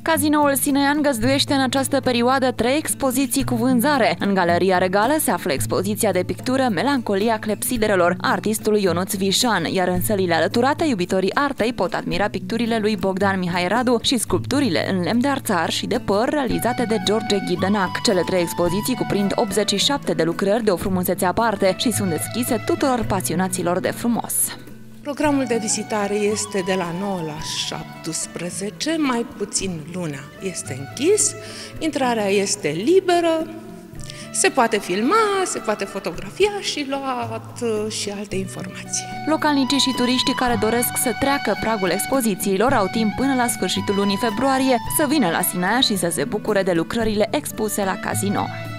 Cazinoul Sinean găzduiește în această perioadă 3 expoziții cu vânzare. În Galeria Regală se află expoziția de pictură Melancolia clepsiderelor a artistului Ionuț Vișan, iar în sălile alăturate iubitorii artei pot admira picturile lui Bogdan Mihai Radu și sculpturile în lemn de arțar și de păr realizate de George Ghidenac. Cele 3 expoziții cuprind 87 de lucrări de o frumusețe aparte și sunt deschise tuturor pasionaților de frumos. Programul de vizitare este de la 9 la 17, mai puțin luna este închis, intrarea este liberă, se poate filma, se poate fotografia și lua și alte informații. Localnicii și turiștii care doresc să treacă pragul expozițiilor au timp până la sfârșitul lunii februarie să vină la Sinaia și să se bucure de lucrările expuse la Casino.